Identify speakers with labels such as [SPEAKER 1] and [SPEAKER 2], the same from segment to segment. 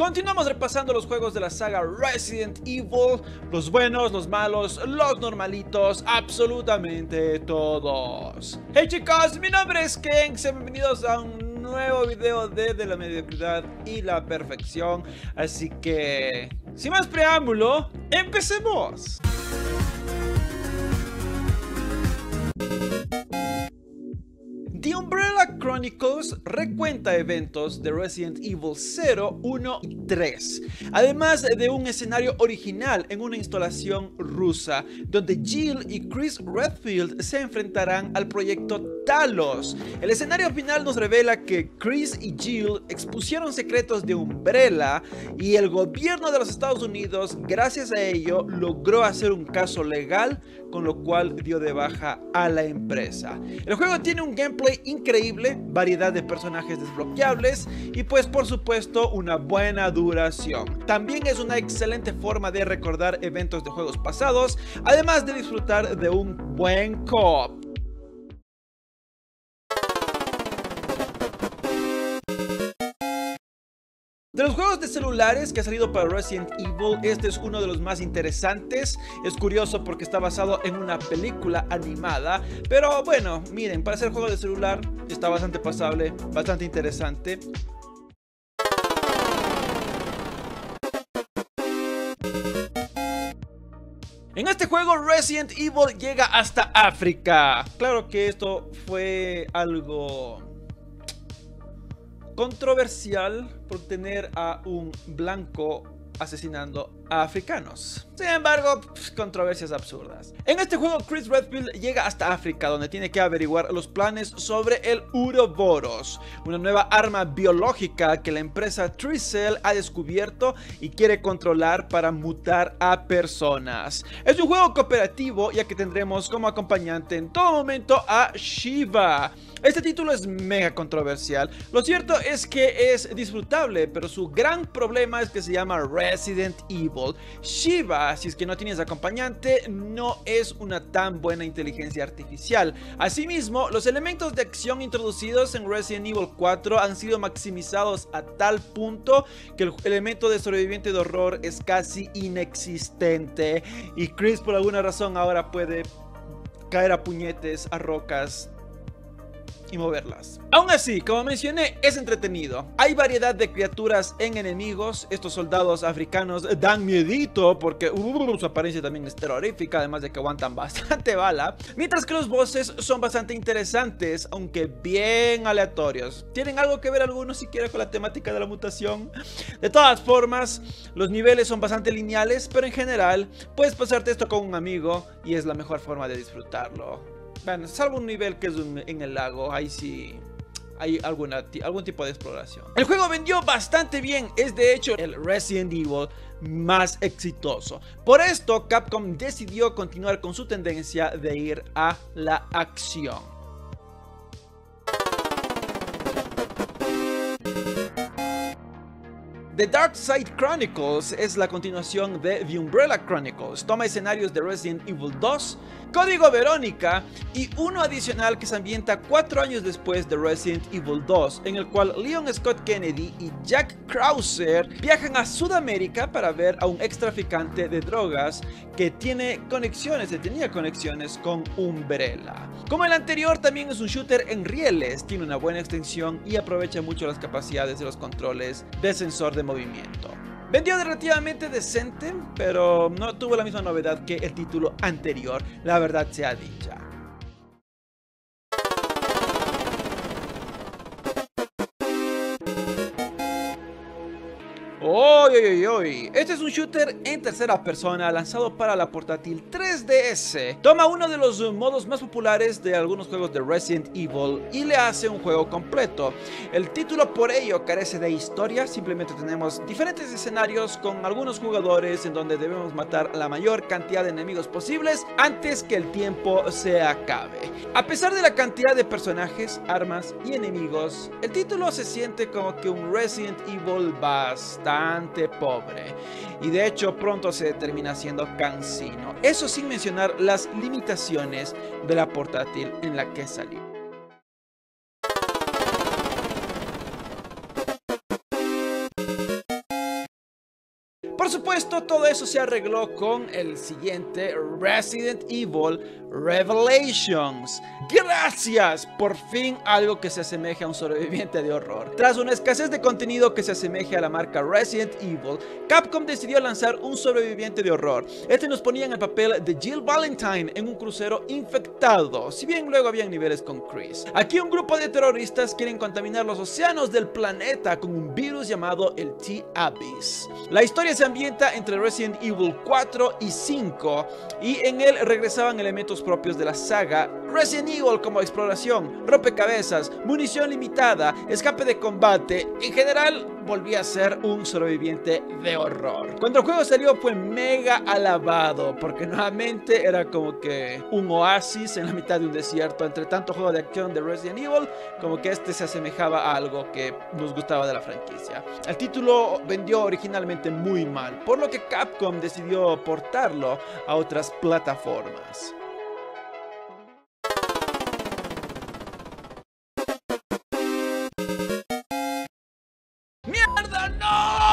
[SPEAKER 1] Continuamos repasando los juegos de la saga Resident Evil, los buenos, los malos, los normalitos, absolutamente todos. Hey chicos, mi nombre es Ken, sean bienvenidos a un nuevo video de la mediocridad y la perfección. Así que, sin más preámbulo, empecemos. The Umbrella Chronicles recuenta eventos de Resident Evil 0, 1 y 3, además de un escenario original en una instalación rusa, donde Jill y Chris Redfield se enfrentarán al proyecto Talos. El escenario final nos revela que Chris y Jill expusieron secretos de Umbrella y el gobierno de los Estados Unidos, gracias a ello, logró hacer un caso legal, con lo cual dio de baja a la empresa. El juego tiene un gameplay increíble, variedad de personajes desbloqueables y pues por supuesto una buena duración. También es una excelente forma de recordar eventos de juegos pasados, además de disfrutar de un buen co-op. De los juegos de celulares que ha salido para Resident Evil, este es uno de los más interesantes. Es curioso porque está basado en una película animada, pero bueno, miren, para ser juego de celular está bastante pasable, bastante interesante. En este juego Resident Evil llega hasta África. Claro que esto fue algo controversial por tener a un blanco asesinando a africanos. Sin embargo, controversias absurdas. En este juego Chris Redfield llega hasta África, donde tiene que averiguar los planes sobre el Uroboros, una nueva arma biológica que la empresa Tricell ha descubierto y quiere controlar para mutar a personas. Es un juego cooperativo, ya que tendremos como acompañante en todo momento a Shiva. Este título es mega controversial. Lo cierto es que es disfrutable, pero su gran problema es que se llama Resident Evil. Shiva, si es que no tienes acompañante, no es una tan buena inteligencia artificial. Asimismo, los elementos de acción introducidos en Resident Evil 4 han sido maximizados a tal punto que el elemento de sobreviviente de horror es casi inexistente. Y Chris por alguna razón ahora puede caer a puñetes a rocas y moverlas. Aún así, como mencioné, es entretenido. Hay variedad de criaturas en enemigos. Estos soldados africanos dan miedito porque su apariencia también es terrorífica, además de que aguantan bastante bala. Mientras que los bosses son bastante interesantes, aunque bien aleatorios. ¿Tienen algo que ver algunos siquiera con la temática de la mutación? De todas formas, los niveles son bastante lineales, pero en general puedes pasarte esto con un amigo y es la mejor forma de disfrutarlo. Bueno, salvo un nivel que es en el lago, ahí sí hay algún tipo de exploración. El juego vendió bastante bien, es de hecho el Resident Evil más exitoso. Por esto, Capcom decidió continuar con su tendencia de ir a la acción. The Dark Side Chronicles es la continuación de The Umbrella Chronicles. Toma escenarios de Resident Evil 2, Código Verónica y uno adicional que se ambienta 4 años después de Resident Evil 2, en el cual Leon Scott Kennedy y Jack Krauser viajan a Sudamérica para ver a un ex traficante de drogas que tenía conexiones con Umbrella. Como el anterior, también es un shooter en rieles, tiene una buena extensión y aprovecha mucho las capacidades de los controles de sensor de movimiento. Vendió relativamente decente, pero no tuvo la misma novedad que el título anterior, la verdad sea dicha. Este es un shooter en tercera persona lanzado para la portátil 3DS. Toma uno de los modos más populares de algunos juegos de Resident Evil y le hace un juego completo. El título por ello carece de historia, simplemente tenemos diferentes escenarios con algunos jugadores en donde debemos matar la mayor cantidad de enemigos posibles antes que el tiempo se acabe. A pesar de la cantidad de personajes, armas y enemigos, el título se siente como que un Resident Evil bastante pobre y de hecho pronto se termina siendo cansino. Eso sin mencionar las limitaciones de la portátil en la que salió. supuesto, todo eso se arregló con el siguiente Resident Evil Revelations. ¡Gracias! Por fin algo que se asemeje a un sobreviviente de horror. Tras una escasez de contenido que se asemeje a la marca Resident Evil, Capcom decidió lanzar un sobreviviente de horror. Este nos ponía en el papel de Jill Valentine en un crucero infectado, si bien luego habían niveles con Chris. Aquí un grupo de terroristas quieren contaminar los océanos del planeta con un virus llamado el T-Abyss. La historia se ambienta entre Resident Evil 4 y 5 y en él regresaban elementos propios de la saga Resident Evil como exploración, rompecabezas, munición limitada, escape de combate. En general volvía a ser un sobreviviente de horror. Cuando el juego salió fue mega alabado porque nuevamente era como que un oasis en la mitad de un desierto. Entre tanto juego de acción de Resident Evil, como que este se asemejaba a algo que nos gustaba de la franquicia. El título vendió originalmente muy mal, por lo que Capcom decidió portarlo a otras plataformas. ¡Mierda, no!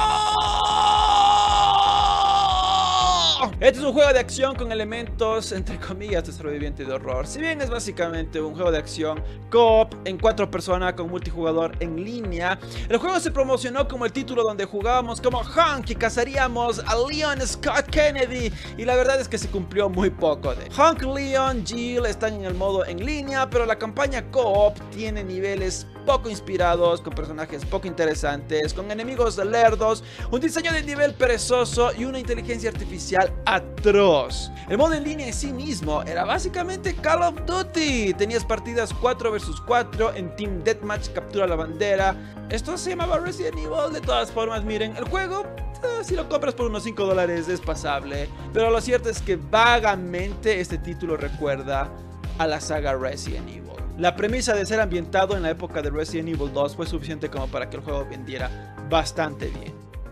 [SPEAKER 1] Este es un juego de acción con elementos, entre comillas, de sobreviviente de horror. Si bien es básicamente un juego de acción co-op en 4 personas con multijugador en línea, el juego se promocionó como el título donde jugábamos como Hank y cazaríamos a Leon Scott Kennedy, y la verdad es que se cumplió muy poco de Hank, Leon, Jill están en el modo en línea, pero la campaña co-op tiene niveles poco inspirados, con personajes poco interesantes, con enemigos lerdos, un diseño de nivel perezoso y una inteligencia artificial atroz. El modo en línea en sí mismo era básicamente Call of Duty. Tenías partidas 4 vs 4 en Team Deathmatch, captura la bandera. Esto se llamaba Resident Evil. De todas formas, miren, el juego, si lo compras por unos $5 es pasable, pero lo cierto es que vagamente este título recuerda a la saga Resident Evil. La premisa de ser ambientado en la época de Resident Evil 2 fue suficiente como para que el juego vendiera bastante bien.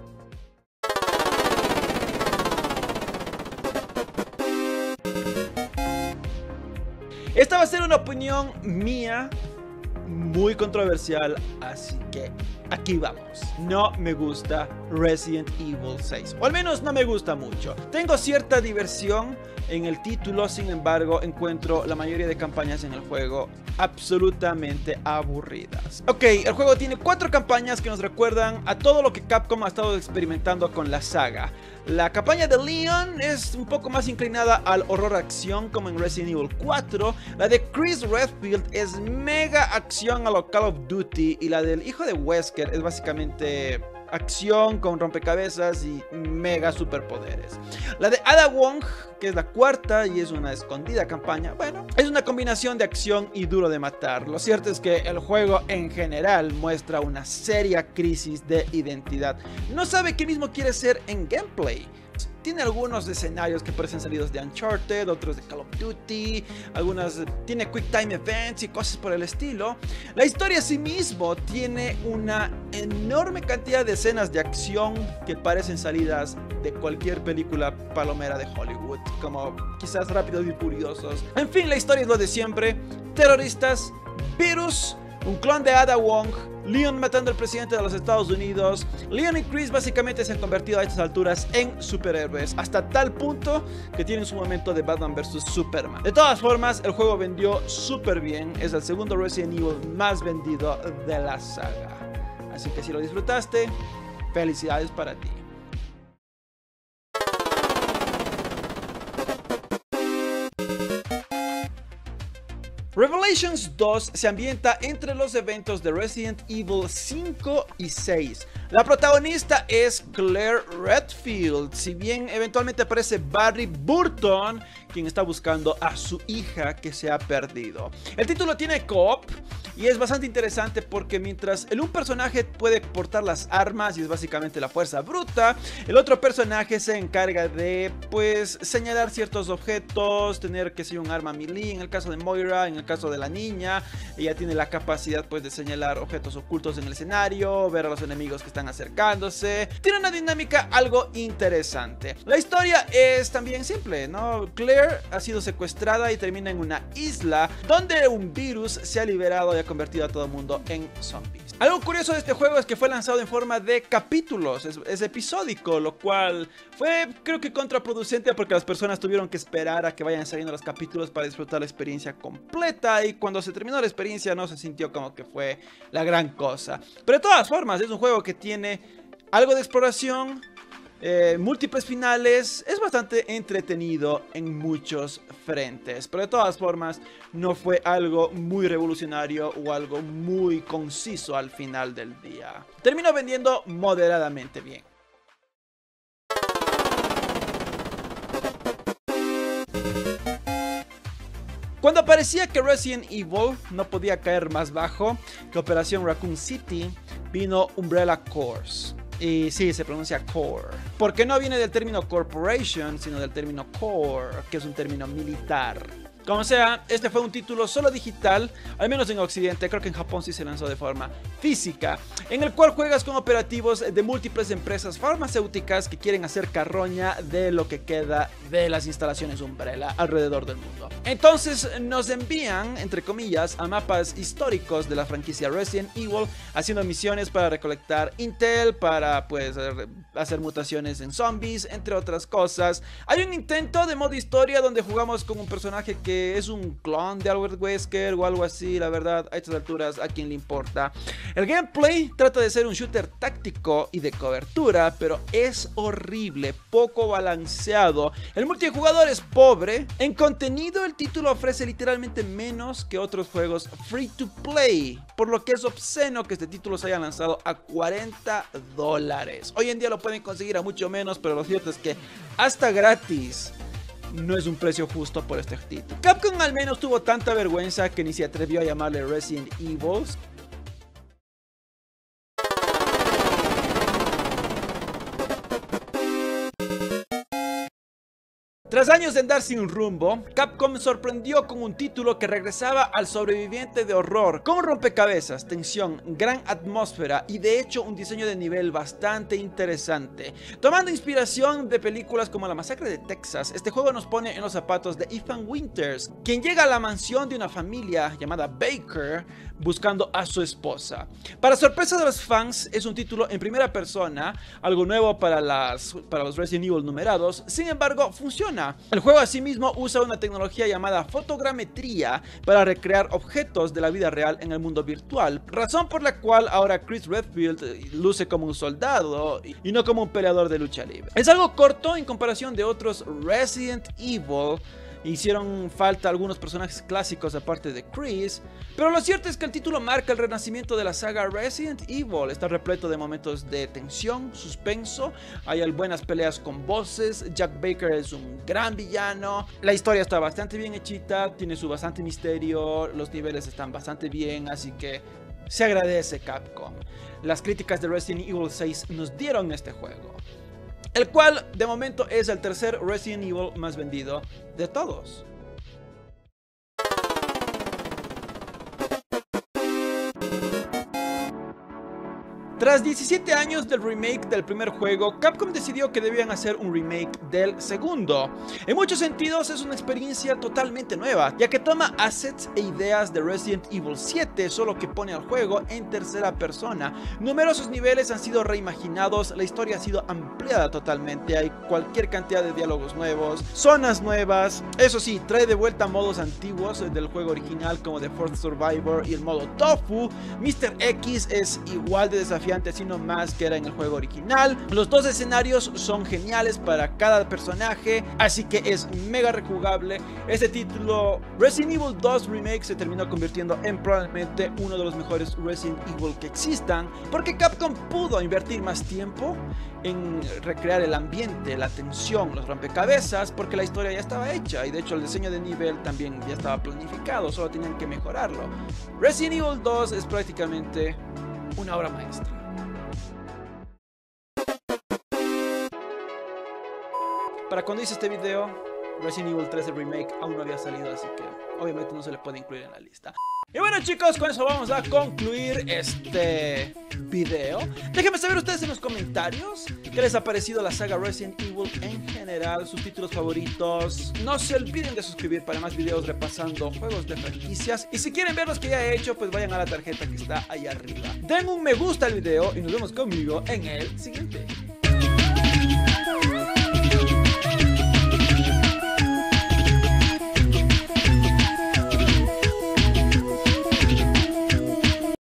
[SPEAKER 1] Esta va a ser una opinión mía muy controversial, así que aquí vamos. No me gusta Resident Evil 6, o al menos no me gusta mucho. Tengo cierta diversión en el título, sin embargo encuentro la mayoría de campañas en el juego absolutamente aburridas. Ok, el juego tiene 4 campañas que nos recuerdan a todo lo que Capcom ha estado experimentando con la saga. La campaña de Leon es un poco más inclinada al horror acción como en Resident Evil 4. La de Chris Redfield es mega acción a lo Call of Duty, y la del hijo de Wesker es básicamente acción con rompecabezas y mega superpoderes. La de Ada Wong, que es la cuarta y es una escondida campaña, bueno, es una combinación de acción y duro de matar. Lo cierto es que el juego en general muestra una seria crisis de identidad. No sabe qué mismo quiere ser en gameplay. Tiene algunos escenarios que parecen salidos de Uncharted, otros de Call of Duty, tiene Quick Time Events y cosas por el estilo. La historia en sí mismo tiene una enorme cantidad de escenas de acción que parecen salidas de cualquier película palomera de Hollywood, como quizás Rápidos y Furiosos. En fin, la historia es lo de siempre: terroristas, virus, un clon de Ada Wong, Leon matando al presidente de los Estados Unidos. Leon y Chris básicamente se han convertido a estas alturas en superhéroes, hasta tal punto que tienen su momento de Batman vs Superman. De todas formas, el juego vendió súper bien. Es el segundo Resident Evil más vendido de la saga. Así que si lo disfrutaste, felicidades para ti. Revelations 2 se ambienta entre los eventos de Resident Evil 5 y 6. La protagonista es Claire Redfield, si bien eventualmente aparece Barry Burton, quien está buscando a su hija que se ha perdido. El título tiene co-op y es bastante interesante porque mientras un personaje puede portar las armas y es básicamente la fuerza bruta, el otro personaje se encarga de, pues, señalar ciertos objetos, tener que ser un arma melee. En el caso de Moira, en el caso de la niña, ella tiene la capacidad, pues, de señalar objetos ocultos en el escenario, ver a los enemigos que están acercándose. Tiene una dinámica algo interesante. La historia es también simple, ¿no? Claire ha sido secuestrada y termina en una isla donde un virus se ha liberado y ha convertido a todo el mundo en zombies. Algo curioso de este juego es que fue lanzado en forma de capítulos, es episódico, lo cual fue creo que contraproducente porque las personas tuvieron que esperar a que vayan saliendo los capítulos para disfrutar la experiencia completa, y cuando se terminó la experiencia no se sintió como que fue la gran cosa. Pero de todas formas es un juego que tiene algo de exploración, múltiples finales, es bastante entretenido en muchos frentes, pero de todas formas no fue algo muy revolucionario o algo muy conciso al final del día. Terminó vendiendo moderadamente bien. Cuando parecía que Resident Evil no podía caer más bajo que Operación Raccoon City, vino Umbrella Corps. Y sí, se pronuncia core, porque no viene del término corporation, sino del término core, que es un término militar. Como sea, este fue un título solo digital, al menos en Occidente. Creo que en Japón sí se lanzó de forma física, en el cual juegas con operativos de múltiples empresas farmacéuticas que quieren hacer carroña de lo que queda de las instalaciones Umbrella alrededor del mundo. Entonces nos envían, entre comillas, a mapas históricos de la franquicia Resident Evil, haciendo misiones para recolectar intel, para pues hacer mutaciones en zombies, entre otras cosas. Hay un intento de modo historia donde jugamos con un personaje que es un clon de Albert Wesker o algo así. La verdad, a estas alturas, ¿a quién le importa? El gameplay trata de ser un shooter táctico y de cobertura, pero es horrible, poco balanceado. El multijugador es pobre. En contenido, el título ofrece literalmente menos que otros juegos free to play, por lo que es obsceno que este título se haya lanzado a $40. Hoy en día lo pueden conseguir a mucho menos, pero lo cierto es que hasta gratis no es un precio justo por este título. Capcom al menos tuvo tanta vergüenza que ni se atrevió a llamarle Resident Evil. Tras años de andar sin rumbo, Capcom sorprendió con un título que regresaba al sobreviviente de horror, con rompecabezas, tensión, gran atmósfera y de hecho un diseño de nivel bastante interesante. Tomando inspiración de películas como La Masacre de Texas, este juego nos pone en los zapatos de Ethan Winters, quien llega a la mansión de una familia llamada Baker buscando a su esposa. Para sorpresa de los fans, es un título en primera persona, algo nuevo para los Resident Evil numerados. Sin embargo, funciona. El juego asimismo usa una tecnología llamada fotogrametría para recrear objetos de la vida real en el mundo virtual, razón por la cual ahora Chris Redfield luce como un soldado y no como un peleador de lucha libre. Es algo corto en comparación de otros Resident Evil. Hicieron falta algunos personajes clásicos aparte de Chris, pero lo cierto es que el título marca el renacimiento de la saga Resident Evil. Está repleto de momentos de tensión, suspenso, hay buenas peleas con bosses, Jack Baker es un gran villano, la historia está bastante bien hechita, tiene su bastante misterio, los niveles están bastante bien, así que se agradece Capcom. Las críticas de Resident Evil 6 nos dieron este juego, el cual de momento es el tercer Resident Evil más vendido de todos. Tras 17 años del remake del primer juego, Capcom decidió que debían hacer un remake del segundo. En muchos sentidos es una experiencia totalmente nueva, ya que toma assets e ideas de Resident Evil 7, solo que pone al juego en tercera persona. Numerosos niveles han sido reimaginados, la historia ha sido ampliada totalmente, hay cualquier cantidad de diálogos nuevos, zonas nuevas. Eso sí, trae de vuelta modos antiguos del juego original como The Fourth Survivor y el modo Tofu. Mr. X es igual de desafiante, sino más que era en el juego original. Los dos escenarios son geniales para cada personaje, así que es mega rejugable. Este título, Resident Evil 2 Remake, se terminó convirtiendo en probablemente uno de los mejores Resident Evil que existan, porque Capcom pudo invertir más tiempo en recrear el ambiente, la tensión, los rompecabezas, porque la historia ya estaba hecha y de hecho el diseño de nivel también ya estaba planificado, solo tenían que mejorarlo. Resident Evil 2 es prácticamente una obra maestra. Para cuando hice este video, Resident Evil 3 Remake aún no había salido, así que obviamente no se le puede incluir en la lista. Y bueno chicos, con eso vamos a concluir este video. Déjenme saber ustedes en los comentarios qué les ha parecido la saga Resident Evil en general, sus títulos favoritos. No se olviden de suscribir para más videos repasando juegos de franquicias. Y si quieren ver los que ya he hecho, pues vayan a la tarjeta que está ahí arriba. Den un me gusta al video y nos vemos conmigo en el siguiente.